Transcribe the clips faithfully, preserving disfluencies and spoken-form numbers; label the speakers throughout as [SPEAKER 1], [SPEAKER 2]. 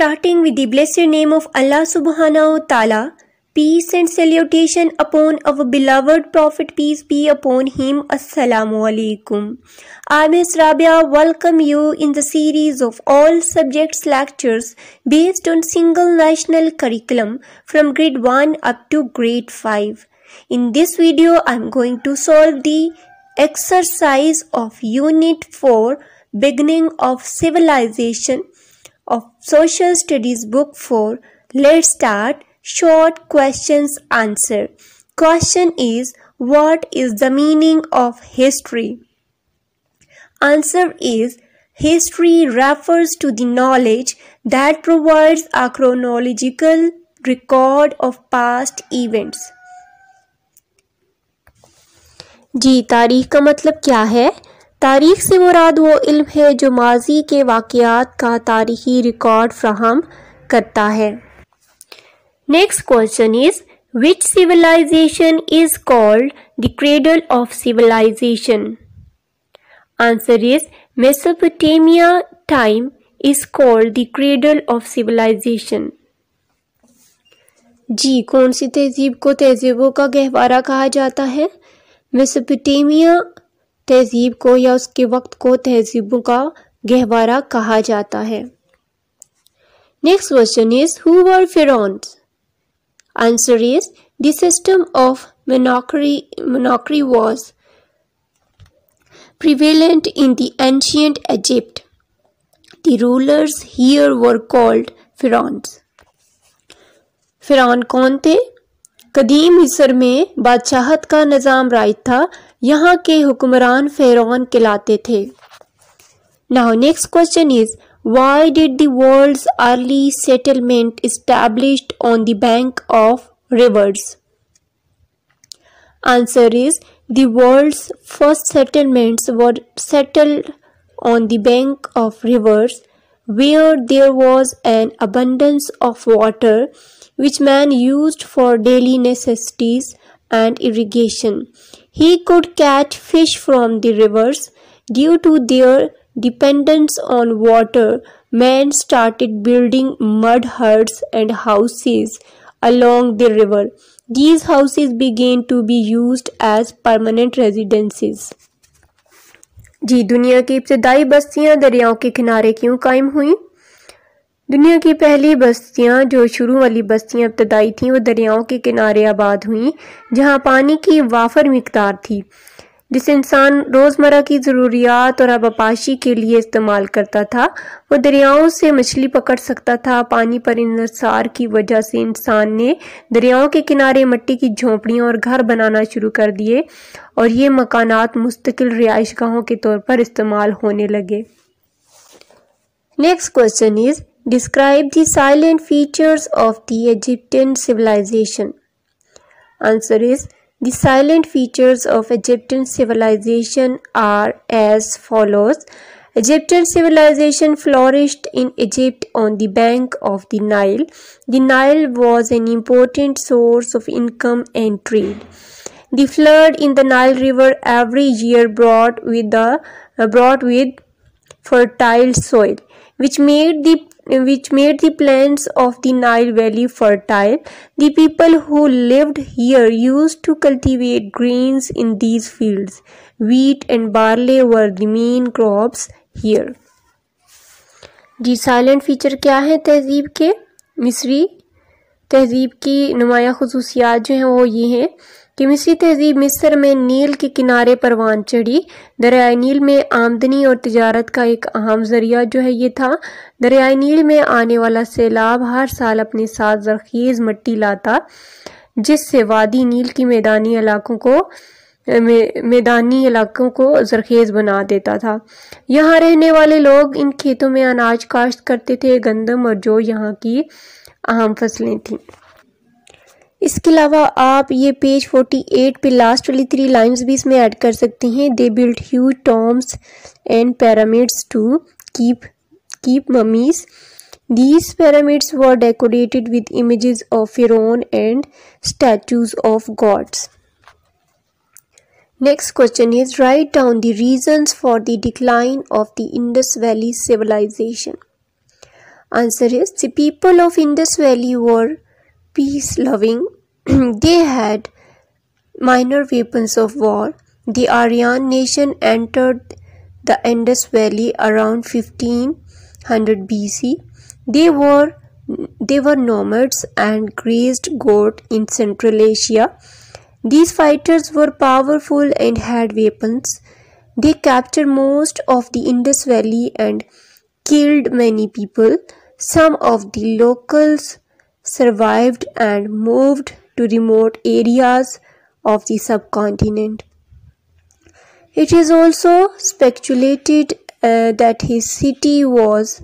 [SPEAKER 1] Starting with the blessed name of Allah subhanahu wa ta'ala, peace and salutation upon our beloved Prophet, peace be upon him. Assalamu alaikum. I, Miss Rabia, welcome you in the series of all subjects lectures based on single national curriculum from grade one up to grade five. In this video, I am going to solve the exercise of Unit four, Beginning of Civilization, of Social Studies Book four. Let's start. Short questions answer. Question is, what is the meaning of history? Answer is, history refers to the knowledge that provides a chronological record of past events.
[SPEAKER 2] جی تاریخ کا مطلب کیا ہے؟ تاریخ سے مراد وہ علم ہے جو ماضی کے واقعات کا تاریخی ریکارڈ فراہم کرتا ہے۔ Next question is which civilization is called the cradle of civilization? Answer is Mesopotamia time is called the cradle of civilization.
[SPEAKER 1] جی کون سی تہذیب کو تہذیبوں کا گہوارہ کہا جاتا ہے؟ میسوپوٹیمیا تہذیب کو یا اس کے وقت کو تہذیبوں کا گہوارہ کہا جاتا ہے۔ Next question is who were pharaohs? Answer is the system of monarchy, monarchy was prevalent in the ancient Egypt. The rulers here were called pharaohs. فرعون کون تھے؟ قدیم مصر میں بادشاہت کا نظام رائج تھا، یہاں کے حکمران فرعون کہلاتے تھے۔ Now next question is why did the world's early settlement established on the bank of rivers? Answer is the world's first settlements were settled on the bank of rivers where there was an abundance of water which man used for daily necessities and irrigation. He could catch fish from the rivers. Due to their dependence on water, man started building mud huts and houses along the river. These houses began to be used as permanent residences. جی دنیا کی ابتدائی بستیاں دریاؤں کے کنارے کیوں قائم ہوئیں؟ دنیا کی پہلی بستیاں جو شروع والی بستیاں ابتدائی تھیں وہ دریاؤں کے کنارے آباد ہوئیں جہاں پانی کی وافر مقدار تھی جسے انسان روزمرہ کی ضروریات اور آبپاشی کے لیے استعمال کرتا تھا۔ وہ دریاؤں سے مچھلی پکڑ سکتا تھا۔ پانی پر انحصار کی وجہ سے انسان نے دریاؤں کے کنارے مٹی کی جھونپڑیاں اور گھر بنانا شروع کر دیے اور یہ مکانات مستقل رہائش گاہوں کے طور پر استعمال ہونے لگے۔ Next question is Describe the silent features of the Egyptian civilization. Answer is the silent features of Egyptian civilization are as follows. Egyptian civilization flourished in Egypt on the bank of the Nile. The Nile was an important source of income and trade. The flood in the Nile River every year brought with the uh, brought with fertile soil, which made the which made the plains of the Nile Valley fertile. The people who lived here used to cultivate grains in these fields. Wheat and barley were the main crops here. جی silent feature کیا ہے تہذیب کے؟ مصری تہذیب کی نمایاں خصوصیات جو ہیں وہ یہ ہیں کہ مصری تہذیب مصر میں نیل کے کنارے پروان چڑھی۔ دریائے نیل میں آمدنی اور تجارت کا ایک اہم ذریعہ جو ہے یہ تھا۔ دریائے نیل میں آنے والا سیلاب ہر سال اپنے ساتھ زرخیز مٹی لاتا جس سے وادی نیل کی میدانی علاقوں کو میدانی علاقوں کو زرخیز بنا دیتا تھا۔ یہاں رہنے والے لوگ ان کھیتوں میں اناج کاشت کرتے تھے۔ گندم اور جو یہاں کی اہم فصلیں تھیں۔ اس کے علاوہ آپ یہ پیج فورٹی ایٹ پہ لاسٹ والی تھری لائنز بھی اس میں ایڈ کر سکتے ہیں۔ They build huge tombs and pyramids to keep keep mummies. These pyramids were decorated with images of pharaoh and statues of gods. Next question is write down the reasons for the decline of the Indus Valley civilization. Answer is the people of Indus Valley were peace-loving. They had minor weapons of war. The Aryan nation entered the Indus Valley around fifteen hundred B C. They were they were nomads and grazed goat in Central Asia. These fighters were powerful and had weapons. They captured most of the Indus Valley and killed many people. Some of the locals survived and moved to remote areas of the subcontinent. It is also speculated uh, that his city was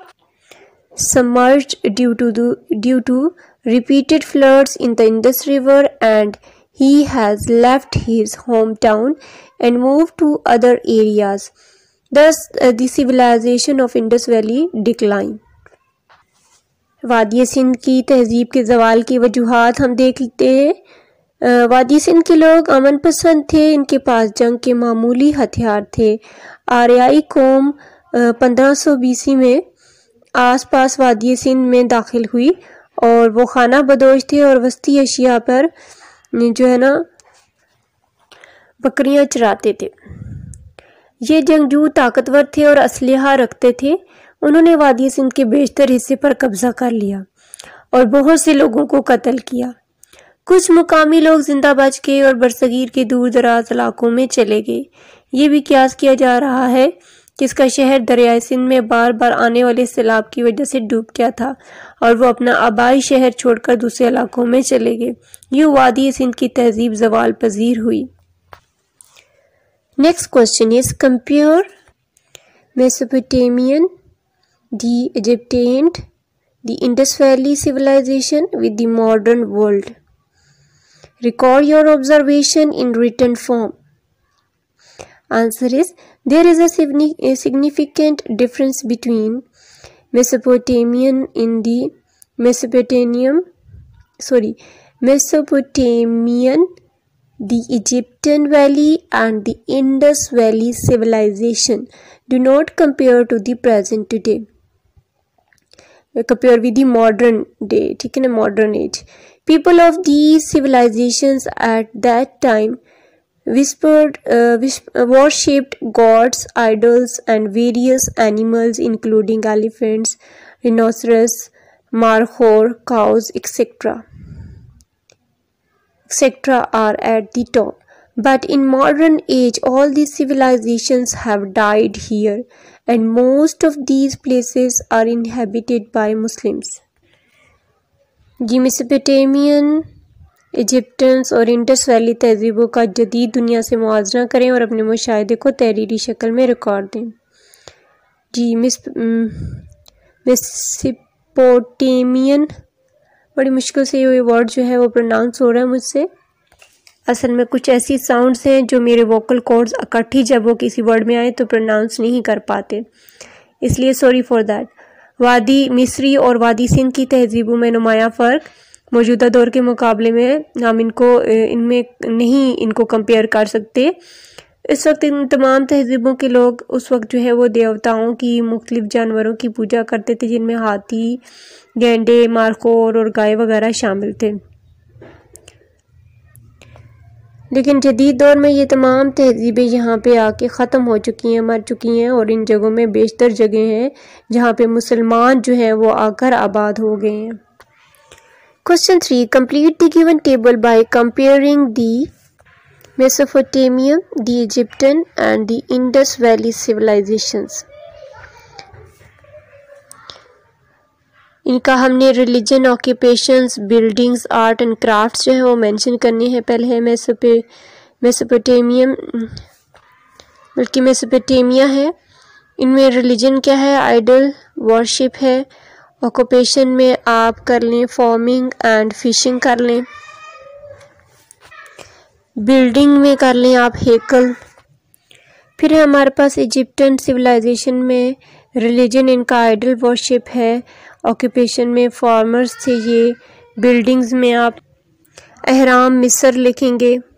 [SPEAKER 1] submerged due to the, due to repeated floods in the Indus River, and he has left his hometown and moved to other areas. Thus, uh, the civilization of Indus Valley declined. वादी सिंध की तहजीब के ज़वाल की वजूहात हम देख लेते हैं। वादी सिंध के लोग अमन पसंद थे, इनके पास जंग के मामूली हथियार थे। आर्याई कौम पंद्रह सौ बीसी में आस पास वादी सिंध में दाखिल हुई और वो खाना बदोश थे और वस्ती अशिया पर जो है ना बकरियां चराते थे। ये जंगजू ताकतवर थे और असलहा रखते थे। उन्होंने वादी सिंध के बेशतर हिस्से पर कब्जा कर लिया और बहुत से लोगों को कत्ल किया। कुछ मुकामी लोग जिंदा बच गए और बरसगीर के दूर दराज इलाकों में चले गए। ये भी कियास किया जा रहा है कि इसका शहर दरियाए सिंध में बार बार आने वाले सैलाब की वजह से डूब गया था और वो अपना आबाई शहर छोड़कर दूसरे इलाकों में चले गए। यूँ वादी सिंध की तहजीब ज़वाल पजीर हुई।
[SPEAKER 2] Next question is compare Mesopotamian, the Egyptian, the Indus Valley civilization with the modern world. Record your observation in written form. Answer is, there is a significant difference between Mesopotamian in the Mesopotamian, sorry, Mesopotamian, the Egyptian Valley and the Indus Valley civilization do not compare to the present today. Compare with the modern day, ठीक है ना, modern age. People of these civilizations at that time whispered, uh, worshipped gods, idols, and various animals, including elephants, rhinoceros, markhor, cows, et cetera, et cetera are at the top. But in modern age, all these civilizations have died here, and most of these places are inhabited by Muslims. जी Mesopotamian, Egyptians और Indus valley तहजीबों का जदीद दुनिया से मुआवजा करें और अपने मुशाहिदे को तहरीरी शक्ल में रिकॉर्ड दें। जी मेसोपोटामियन, बड़ी मुश्किल से ये वर्ड जो है वो प्रोनाउंस हो रहा है मुझसे। असल में कुछ ऐसी साउंड्स हैं जो मेरे वोकल कॉर्ड्स इकट्ठी जब वो किसी वर्ड में आए तो प्रोनाउंस नहीं कर पाते, इसलिए सॉरी फॉर दैट। वादी मिस्री और वादी सिंध की तहजीबों में नुमाया फ़र्क मौजूदा दौर के मुकाबले में हम इनको इनमें नहीं इनको कंपेयर कर सकते। इस वक्त इन तमाम तहजीबों के लोग उस वक्त जो है वो देवताओं की, मुख्तलिफ जानवरों की पूजा करते थे, जिनमें हाथी, गैंडे, मारखोर और गाय वगैरह शामिल थे। लेकिन जदीद दौर में ये तमाम तहजीबें यहाँ पे आके ख़त्म हो चुकी हैं, मर चुकी हैं, और इन जगहों में बेशतर जगह हैं जहाँ पे मुसलमान जो हैं वो आकर आबाद हो गए हैं। Question three, complete the given table by comparing the Mesopotamian, the Egyptian and the Indus valley civilizations. इनका हमने religion, occupations, buildings, art and crafts जो है वो मेंशन करने हैं। पहले है मेसोपे मेसोपोटामियन, बल्कि मेसोपोटामिया है। इनमें रिलीजन क्या है? आइडल वर्शिप है। ऑक्यूपेशन में आप कर लें फार्मिंग एंड फिशिंग कर लें। बिल्डिंग में कर लें आप हेकल। फिर है हमारे पास इजिप्टियन सिविलाइजेशन में रिलीजन इनका आइडल वर्शिप है। ऑक्यूपेशन में फार्मर्स थे ये। बिल्डिंग्स में आप अहराम मिस्र लिखेंगे।